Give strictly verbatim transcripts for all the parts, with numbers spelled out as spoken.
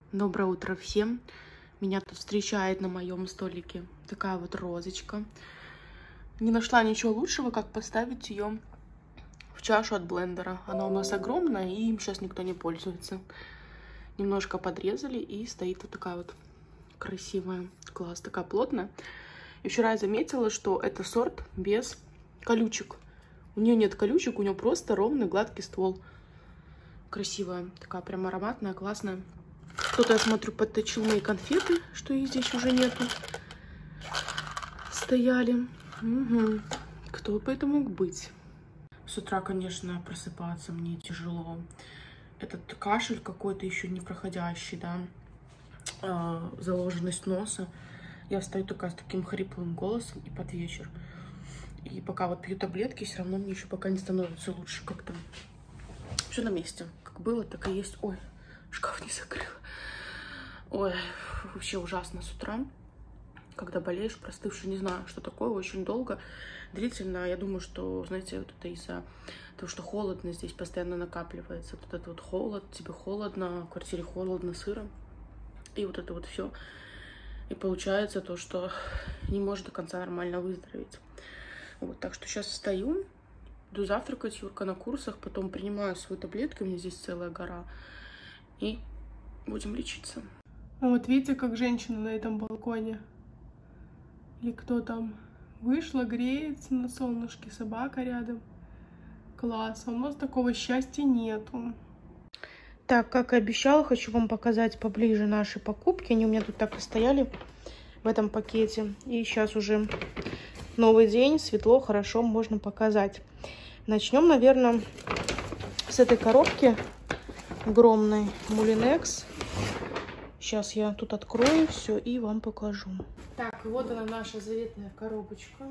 Доброе утро всем. Меня тут встречает на моем столике такая вот розочка. Не нашла ничего лучшего, как поставить ее в чашу от блендера. Она у нас огромная, и им сейчас никто не пользуется. Немножко подрезали, и стоит вот такая вот красивая. Класс, такая плотная. И вчера я заметила, что это сорт без колючек. У нее нет колючек, у нее просто ровный гладкий ствол. Красивая, такая прям ароматная, классная. Кто-то, я смотрю, подточил мои конфеты, что их здесь уже нету. Стояли. Угу. Кто бы это мог быть? С утра, конечно, просыпаться мне тяжело. Этот кашель какой-то еще не проходящий, да, э, заложенность носа. Я встаю такая с таким хриплым голосом и под вечер. И пока вот пью таблетки, все равно мне еще пока не становится лучше как-то. Все на месте. Как было, так и есть. Ой, шкаф не закрыла. Ой, вообще ужасно с утра, когда болеешь, простывший, не знаю, что такое, очень долго, длительно. Я думаю, что, знаете, вот это из-за того, что холодно здесь постоянно накапливается. Вот этот вот холод, тебе холодно, в квартире холодно, сыро. И вот это вот все. И получается то, что не может до конца нормально выздороветь. Вот, так что сейчас встаю, иду завтракать, Юрка на курсах, потом принимаю свою таблетку, у меня здесь целая гора, и будем лечиться. Вот видите, как женщина на этом балконе. Или кто там вышла, греется на солнышке, собака рядом. Класс, а у нас такого счастья нету. Так, как и обещала, хочу вам показать поближе наши покупки. Они у меня тут так и стояли в этом пакете. И сейчас уже новый день, светло, хорошо, можно показать. Начнем, наверное, с этой коробки огромной Мулинекс. Сейчас я тут открою все и вам покажу. Так, вот она, наша заветная коробочка.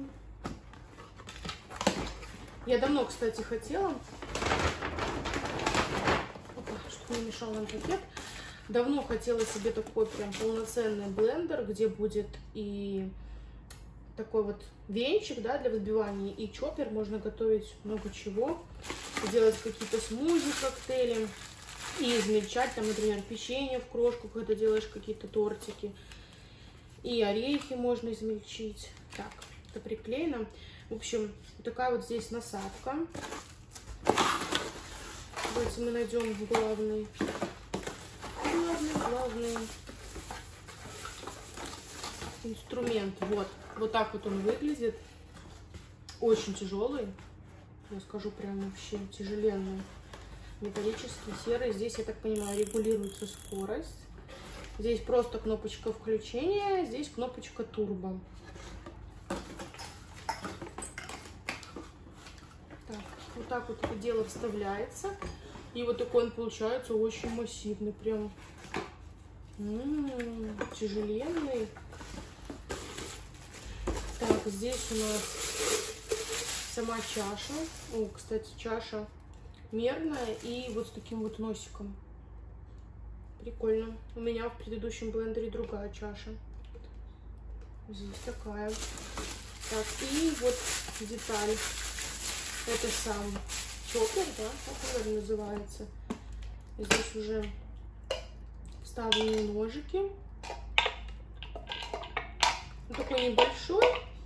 Я давно, кстати, хотела, чтобы не мешал нам пакет, давно хотела себе такой прям полноценный блендер, где будет и такой вот венчик, да, для взбивания, и чоппер, можно готовить много чего, делать какие-то смузи, коктейли. И измельчать, там, например, печенье в крошку, когда делаешь какие-то тортики. И орехи можно измельчить. Так, это приклеено. В общем, вот такая вот здесь насадка. Давайте мы найдем главный. Главный, главный инструмент. Вот. Вот так вот он выглядит. Очень тяжелый. Я скажу, прям вообще тяжеленный. Металлический, серый. Здесь, я так понимаю, регулируется скорость. Здесь просто кнопочка включения, здесь кнопочка турбо. Так, вот так вот это дело вставляется. И вот такой он получается очень массивный. Прям м-м, тяжеленный. Так, здесь у нас сама чаша. О, кстати, чаша мерная и вот с таким вот носиком. Прикольно. У меня в предыдущем блендере другая чаша. Здесь такая. Так, и вот деталь. Это сам чоппер, да, как он, наверное, называется. Здесь уже вставлены ножики. Он такой небольшой.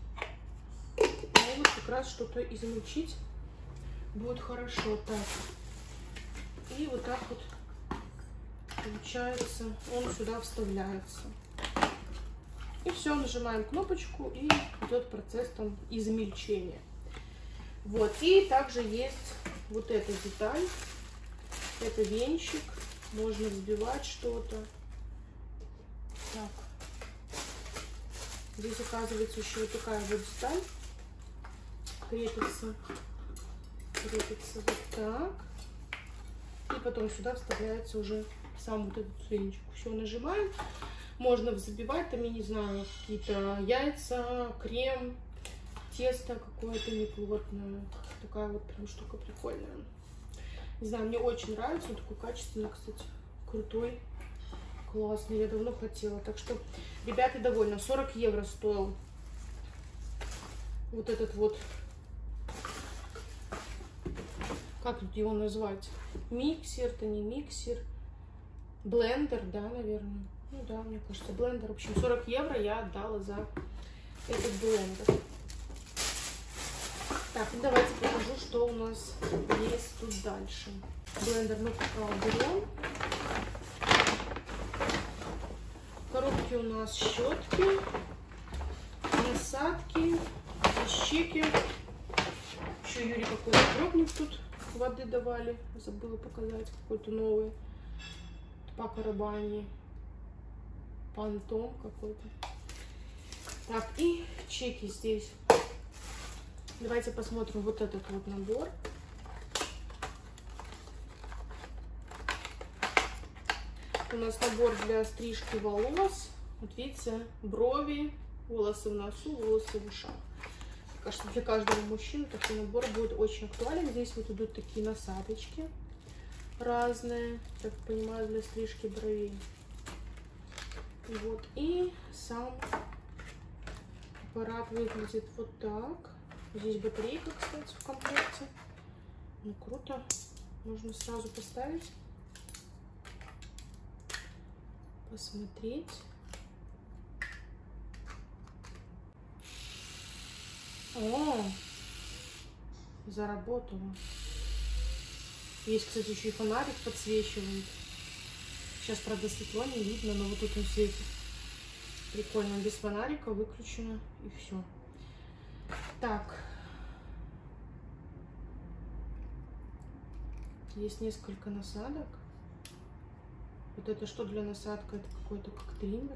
Но вот как раз что-то измельчить будет хорошо. Так. И вот так вот получается, он сюда вставляется. И все, нажимаем кнопочку, и идет процесс там измельчения. Вот, и также есть вот эта деталь. Это венчик. Можно взбивать что-то. Так. Здесь оказывается еще вот такая вот деталь. Крепится. Крепится вот так. И потом сюда вставляется уже сам вот этот венчик. Все, нажимаем. Можно взбивать там, я не знаю, какие-то яйца, крем, тесто какое-то неплотное. Такая вот прям штука прикольная. Не знаю, мне очень нравится. Он такой качественный, кстати, крутой, классный. Я давно хотела. Так что, ребята, довольны. сорок евро стоил вот этот вот, как его назвать? Миксер, это не миксер. блендер, да, наверное. Ну да, мне кажется, блендер. В общем, сорок евро я отдала за этот блендер. Так, ну давайте покажу, что у нас есть тут дальше. Блендер мы пока уберем. В коробке у нас щетки, насадки, щеки. Еще Юрий какой-то пробник тут воды давали. Забыла показать, какой-то новый. По Карабани. Пантом какой-то. Так, и чеки здесь. Давайте посмотрим вот этот вот набор. У нас набор для стрижки волос. Вот видите, брови, волосы в носу, волосы в ушах. Кажется, для каждого мужчины такой набор будет очень актуален. Здесь вот идут такие насадочки разные, так понимаю, для стрижки бровей. Вот, и сам аппарат выглядит вот так. Здесь батарейка, кстати, в комплекте. Ну, круто. Можно сразу поставить, посмотреть. О, заработало. Есть, кстати, еще и фонарик подсвечивает. Сейчас, правда, светло не видно, но вот тут он светит. Прикольно, без фонарика выключено, и все. Так. Есть несколько насадок. Вот это что для насадка? Это какой-то как триммер.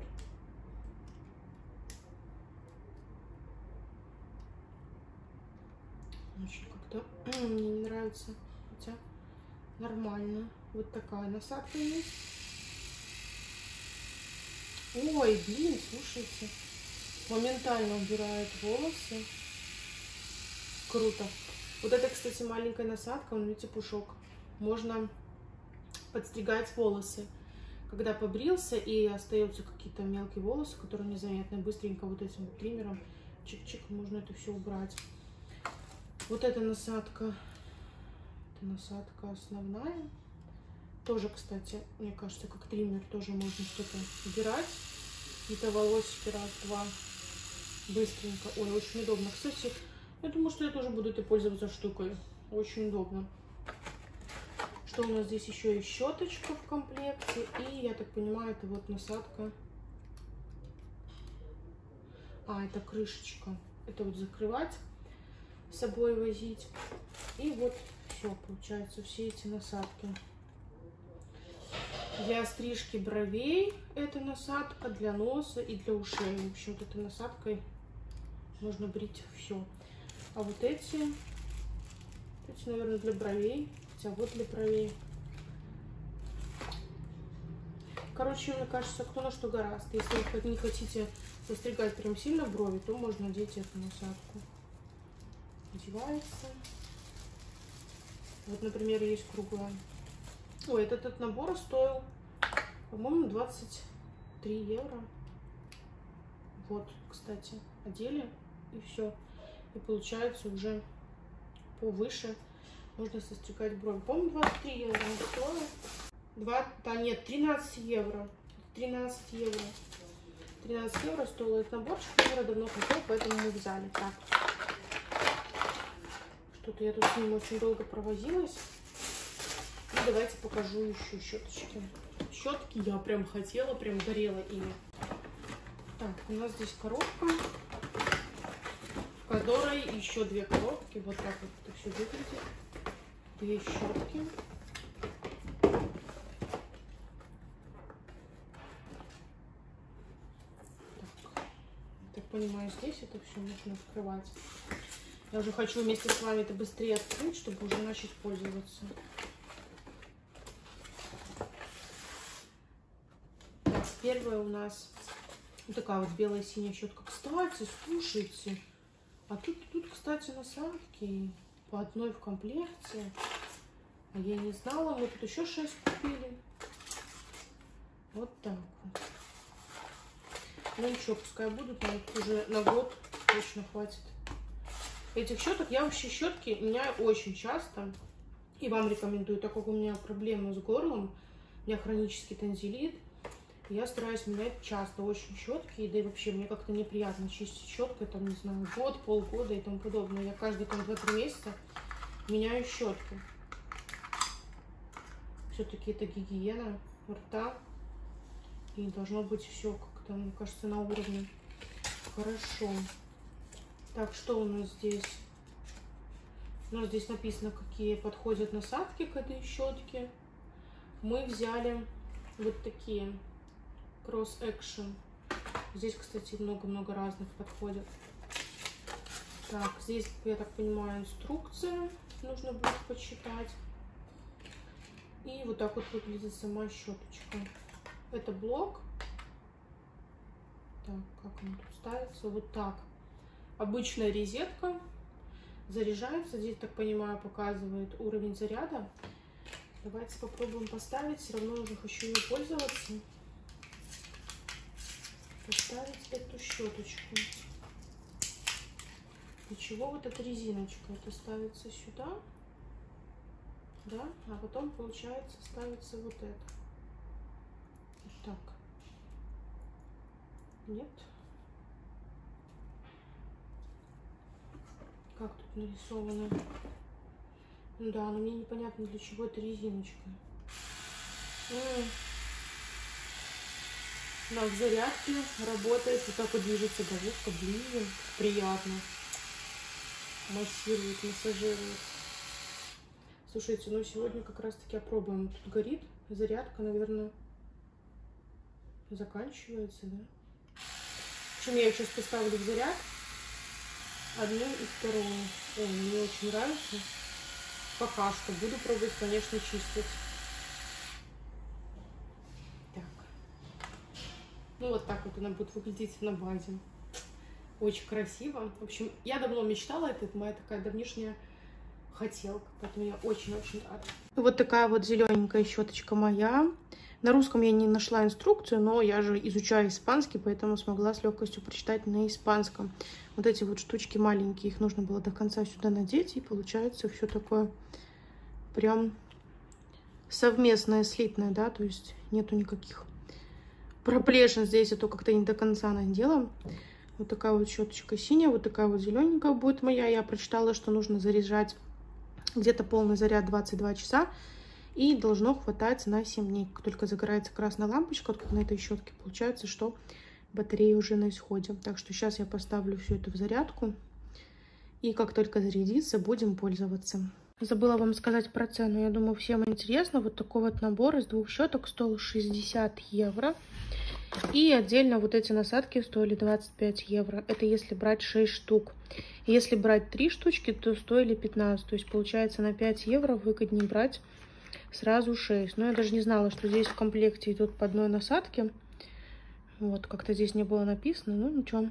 Очень как-то мне не нравится, хотя нормально. Вот такая насадка есть. Ой, блин, слушайте, моментально убирает волосы. Круто. Вот это, кстати, маленькая насадка, он, видите, пушок. Можно подстригать волосы. Когда побрился и остаются какие-то мелкие волосы, которые незаметны, быстренько вот этим вот триммером чик-чик можно это все убрать. Вот эта насадка, это насадка основная. Тоже, кстати, мне кажется, как триммер тоже можно что-то убирать. Какие-то волосики раз-два. Быстренько. Ой, очень удобно. Кстати, я думаю, что я тоже буду этой пользоваться штукой. Очень удобно. Что у нас здесь еще? Есть щеточка в комплекте. И, я так понимаю, это вот насадка. А, это крышечка. Это вот закрывать, с собой возить. И вот все, получается, все эти насадки. Для стрижки бровей эта насадка, для носа и для ушей. В общем, вот этой насадкой можно брить все. А вот эти, эти, наверное, для бровей. Хотя вот для бровей. Короче, мне кажется, кто на что гораздо. Если вы не хотите застригать прям сильно брови, то можно одеть эту насадку. Одевается. Вот, например, есть круглая. Ой, этот, этот набор стоил, по-моему, двадцать три евро. Вот, кстати, одели и все. И получается уже повыше можно состригать брови. По-моему, двадцать три евро не стоило. два, да нет, тринадцать евро. тринадцать евро. тринадцать евро стоил этот наборчик. Я давно хотел, поэтому мы взяли. Так. Что-то я тут с ним очень долго провозилась. И давайте покажу еще щеточки. Щетки я прям хотела, прям горела ими. Так, у нас здесь коробка, в которой еще две коробки. Вот так вот это все выглядит. Две щетки. Так, так понимаю, здесь это все нужно открывать. Я уже хочу вместе с вами это быстрее открыть, чтобы уже начать пользоваться. Так, первая у нас вот такая вот белая синяя щетка. Кстати, слушайте, а тут, тут, кстати, насадки по одной в комплекте. А я не знала, мы тут еще шесть купили. Вот так вот. Ну ничего, пускай будут, но уже на год точно хватит этих щеток. Я вообще щетки меняю очень часто. И вам рекомендую, так как у меня проблемы с горлом. У меня хронический танзелит. Я стараюсь менять часто очень щетки, да и вообще мне как-то неприятно чистить щеткой, там, не знаю, год, полгода и тому подобное. Я каждые там два-три месяца меняю щетки. Все-таки это гигиена рта, и должно быть все как-то, мне кажется, на уровне. Хорошо. Так, что у нас здесь? У нас здесь написано, какие подходят насадки к этой щетке. Мы взяли вот такие. Cross Action. Здесь, кстати, много-много разных подходит. Так, здесь, я так понимаю, инструкция. Нужно будет почитать. И вот так вот выглядит сама щеточка. Это блок. Так, как он тут ставится? Вот так. Обычная розетка. Заряжается. Здесь, так понимаю, показывает уровень заряда. Давайте попробуем поставить. Все равно уже хочу ее пользоваться. Поставить эту щеточку. Для чего вот эта резиночка? Это ставится сюда, да, а потом получается ставится вот это. Вот так. Нет. Как тут нарисовано? Да, но мне непонятно, для чего эта резиночка. М-м. На зарядке работает, вот так вот движется головка, ближе, приятно. Массирует, массажирует. Слушайте, ну сегодня как раз таки опробуем. Тут горит, зарядка, наверное, заканчивается, да? В общем, я сейчас поставлю в заряд одну и вторую. Ой, мне очень нравится. Пока что буду пробовать, конечно, чистить. Ну, вот так вот она будет выглядеть на базе. Очень красиво. В общем, я давно мечтала, это моя такая давнишняя хотелка, поэтому я очень-очень рада. Вот такая вот зелененькая щеточка моя. На русском я не нашла инструкцию, но я же изучаю испанский, поэтому смогла с легкостью прочитать на испанском. Вот эти вот штучки маленькие, их нужно было до конца сюда надеть, и получается все такое прям совместное, слитное, да, то есть нету никаких проплешин здесь, а то как-то не до конца надела. Вот такая вот щеточка синяя, вот такая вот зелененькая будет моя. Я прочитала, что нужно заряжать где-то полный заряд двадцать два часа, и должно хватать на семь дней. Как только загорается красная лампочка, вот как на этой щетке, получается, что батарея уже на исходе. Так что сейчас я поставлю все это в зарядку, и как только зарядится, будем пользоваться. Забыла вам сказать про цену. Я думаю, всем интересно. Вот такой вот набор из двух щеток стоил шестьдесят евро. И отдельно вот эти насадки стоили двадцать пять евро. Это если брать шесть штук. Если брать три штучки, то стоили пятнадцать. То есть получается на пять евро выгоднее брать сразу шесть. Но я даже не знала, что здесь в комплекте идут по одной насадке. Вот, как-то здесь не было написано, но ничего.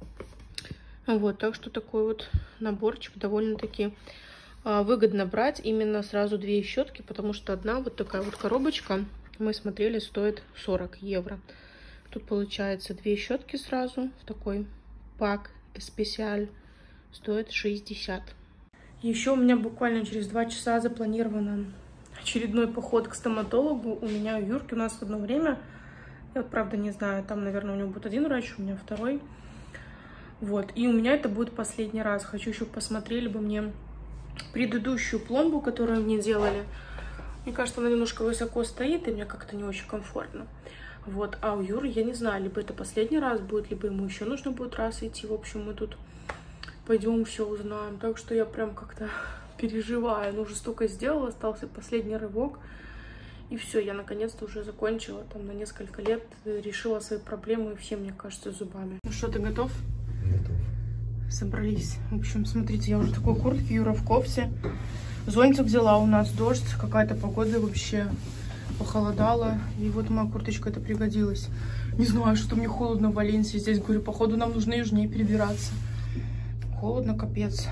Вот, так что такой вот наборчик довольно-таки выгодно брать именно сразу две щетки, потому что одна вот такая вот коробочка, мы смотрели, стоит сорок евро. Тут получается две щетки сразу в такой пак специаль, стоит шестьдесят. Еще у меня буквально через два часа запланировано очередной поход к стоматологу. У меня у Юрки, у нас в одно время, я вот правда не знаю, там, наверное, у него будет один врач, у меня второй. Вот, и у меня это будет последний раз. Хочу еще посмотрели бы мне предыдущую пломбу, которую мне делали. Мне кажется, она немножко высоко стоит, и мне как-то не очень комфортно. Вот, а у Юры, я не знаю, либо это последний раз будет, либо ему еще нужно будет раз идти. В общем, мы тут пойдем все узнаем. Так что я прям как-то переживаю. Ну, уже столько сделала, остался последний рывок. И все, я наконец-то уже закончила. Там на несколько лет решила свои проблемы, и все, мне кажется, зубами. Ну что, ты готов? Готов. Собрались. В общем, смотрите, я уже в такой куртке, Юра в кофте. Зонтик взяла, у нас дождь, какая-то погода вообще похолодала. И вот моя курточка это пригодилась. Не знаю, что мне холодно в Валенсии. Здесь, говорю, походу нам нужно южнее перебираться. Холодно, капец.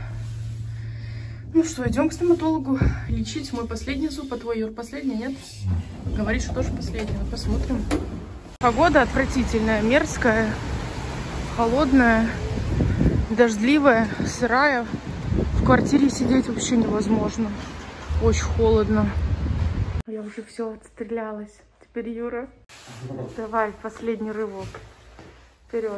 Ну что, идем к стоматологу лечить мой последний зуб. А твой, Юр, последний, нет? Говорит, что тоже последний. Ну, посмотрим. Погода отвратительная, мерзкая, холодная, дождливая, сырая. В квартире сидеть вообще невозможно. Очень холодно. Я уже все отстрелялась. Теперь Юра. Давай, последний рывок. Вперед.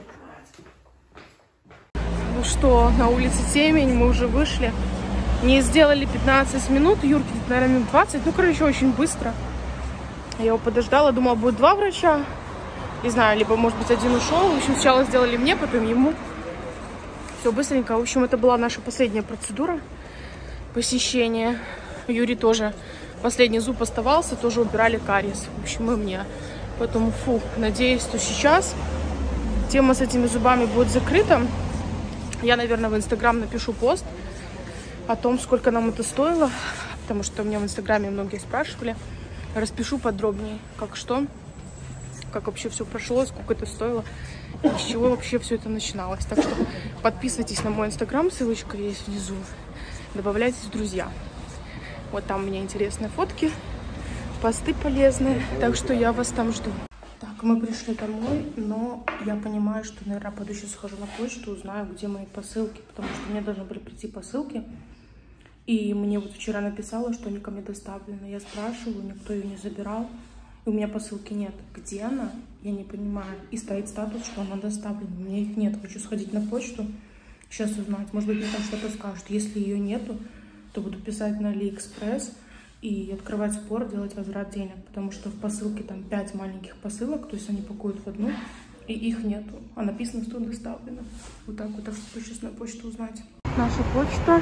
Ну что, на улице темень, мы уже вышли. Не сделали пятнадцать минут, Юрке, наверное, минут двадцать. Ну, короче, очень быстро. Я его подождала, думала, будет два врача. Не знаю, либо, может быть, один ушел. В общем, сначала сделали мне, потом ему. Все быстренько. В общем, это была наша последняя процедура посещения. Юрий тоже. Последний зуб оставался, тоже убирали кариес. В общем, и мне. Поэтому, фу, надеюсь, что сейчас тема с этими зубами будет закрыта. Я, наверное, в Инстаграм напишу пост о том, сколько нам это стоило. Потому что у меня в Инстаграме многие спрашивали. Распишу подробнее, как что, как вообще все прошло, сколько это стоило, и с чего вообще все это начиналось. Так что подписывайтесь на мой Инстаграм, ссылочка есть внизу. Добавляйтесь в друзья. Вот там у меня интересные фотки, посты полезные, так что я вас там жду. Так, мы пришли домой, но я понимаю, что, наверное, пойду сейчас схожу на почту, узнаю, где мои посылки, потому что мне должны были прийти посылки. И мне вот вчера написала, что они ко мне доставлены. Я спрашиваю, никто ее не забирал. И у меня посылки нет. Где она? Я не понимаю. И стоит статус, что она доставлена. У меня их нет. Хочу сходить на почту, сейчас узнать. Может быть, мне там что-то скажут. Если ее нету, то буду писать на Алиэкспресс и открывать спор, делать возврат денег. Потому что в посылке там пять маленьких посылок, то есть они пакуют в одну, и их нету. А написано, что доставлено. Вот так вот. Так что сейчас на почту узнать. Наша почта.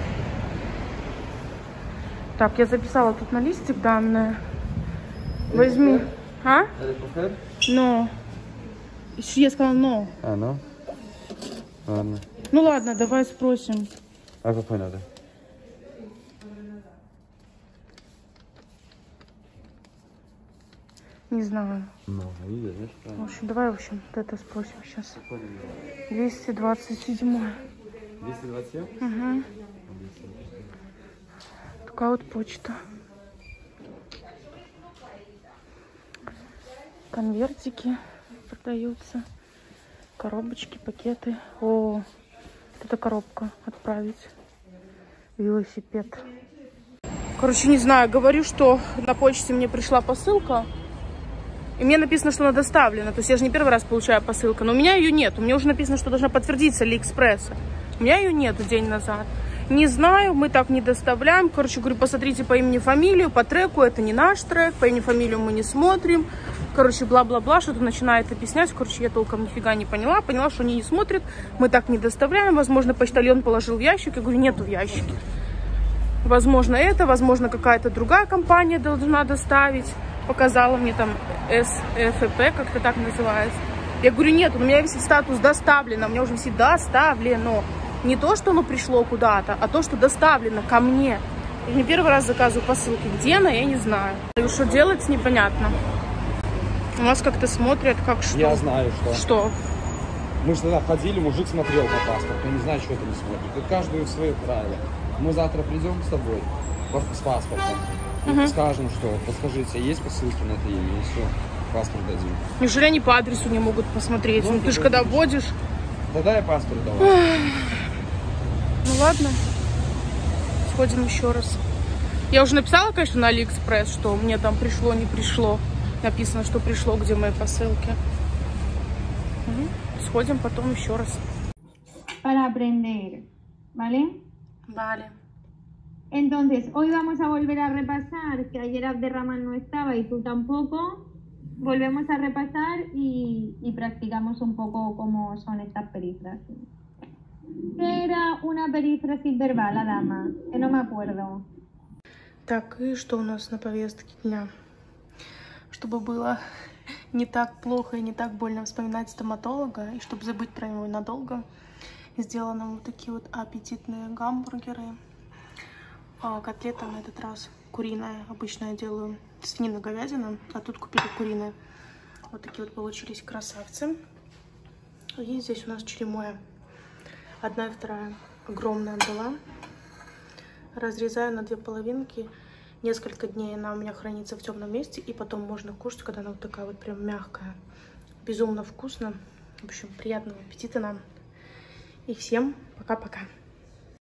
Так, я записала тут на листик данные. Возьми. А? Но. Я сказала но. А, ну? Ладно. Ну ладно, давай спросим. А какой надо? Не знаю. Ну, видишь, да? В общем, давай, в общем, вот это спросим сейчас. двести двадцать семь. двести двадцать семь? Угу. Такая вот почта. Конвертики продаются. Коробочки, пакеты. О, это коробка. Отправить. Велосипед. Короче, не знаю. Говорю, что на почте мне пришла посылка. И мне написано, что она доставлена. То есть я же не первый раз получаю посылку. Но у меня ее нет. У меня уже написано, что должна подтвердиться Алиэкспресса. У меня ее нету день назад. Не знаю, мы так не доставляем. Короче, говорю, посмотрите по имени, фамилию, по треку. Это не наш трек. По имени, фамилию мы не смотрим. Короче, бла-бла-бла. Что-то начинает объяснять. Короче, я толком нифига не поняла. Поняла, что они не смотрят. Мы так не доставляем. Возможно, почтальон положил в ящик. Я говорю, нету в ящике. Возможно, это. Возможно, какая-то другая компания должна доставить. Показала мне там эс эф пэ, как-то так называется. Я говорю, нет, у меня висит статус доставлено. У меня уже висит доставлено. Не то, что оно пришло куда-то, а то, что доставлено ко мне. Я не первый раз заказываю посылки. Где она, я не знаю. И что делать, непонятно. У нас как-то смотрят, как что. Я знаю, что. Что? Мы же тогда ходили, мужик смотрел по паспорту. Я не знаю, что это не смотрит. Тут каждую свое правило. Мы завтра придем с тобой с паспортом. И угу. скажем, что подскажите, есть посылки на это имя, и все, паспорт дадим. Неужели они по адресу не могут посмотреть? Ну, ну ты же когда вводишь... Тогда я паспорт давай. Ну ладно, сходим еще раз. Я уже написала, конечно, на Алиэкспресс, что мне там пришло, не пришло. Написано, что пришло, где мои посылки. Угу. Сходим потом еще раз. Para aprender, ¿vale? Vale. Entonces, hoy vamos a volver a repasar, que ayer Abderrahman no estaba y tú tampoco. Volvemos a repasar y, y practicamos un poco cómo son estas perífrasis. ¿Qué era una perífrasis verbal, Adama? Que no me acuerdo. Так, и что у нас на повестке дня? Чтобы было не так плохо и не так больно вспоминать стоматолога, и чтобы забыть про него надолго, сделаны вот такие вот аппетитные гамбургеры. А котлета на этот раз куриная. Обычно я делаю свинина-говядина, а тут купили куриные. Вот такие вот получились красавцы. И здесь у нас черемоя. Одна и вторая огромная была. Разрезаю на две половинки. Несколько дней она у меня хранится в темном месте. И потом можно кушать, когда она вот такая вот прям мягкая. Безумно вкусно. В общем, приятного аппетита нам. И всем пока-пока.